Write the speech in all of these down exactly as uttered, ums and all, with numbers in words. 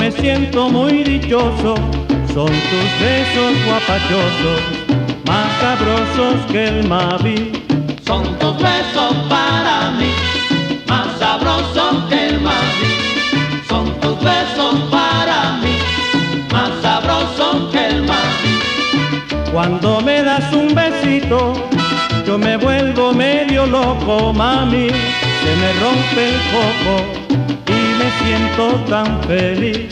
me siento muy dichoso, son tus besos guapachosos, más sabrosos que el Mavi. Son tus besos para mí, más sabrosos que el Mavi. Son tus besos para mí, más sabrosos que el Mavi. Cuando me das un besito, yo me vuelvo medio loco, mami. Se me rompe el coco y me siento tan feliz.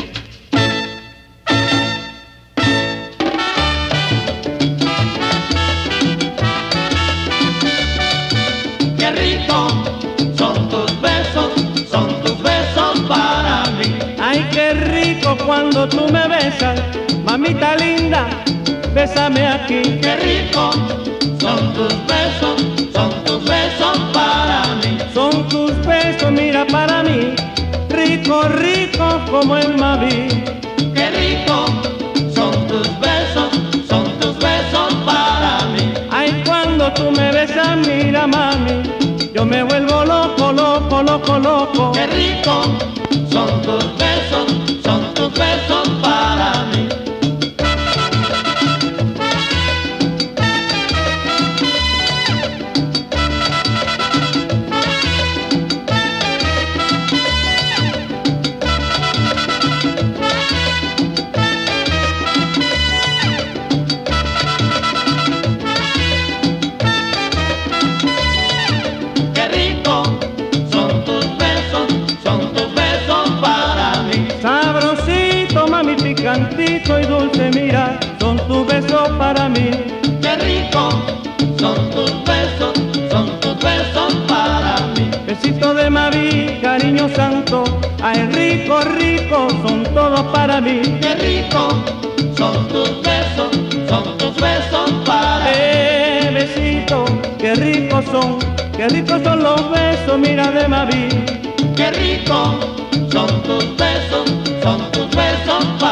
Qué rico son tus besos, son tus besos para mí. Ay, qué rico cuando tú me besas, mamita linda, bésame aquí. Qué rico son tus besos, son tus besos para mí. Son tus besos, mira para mí, rico, rico como el Mavi. Qué rico son tus besos, son tus besos para mí. Ay, cuando tú me besas, mira mami, yo me vuelvo loco, loco, loco, loco. Qué rico son tus besos, son tus besos para mí. Qué rico son tus besos, son tus besos para mí. Sabrosito, mami, picantito y dulce, mira, son tus besos para mí. Qué rico son tus besos, son tus besos para mí. Besito de Mavi, cariño santo, ay, rico, rico, son todos para mí. Qué rico son tus besos, son tus besos para mí. Eh, besito, qué ricos son, qué ricos son los besos, mira de Mavi. Qué rico son tus besos, son tus besos para mí.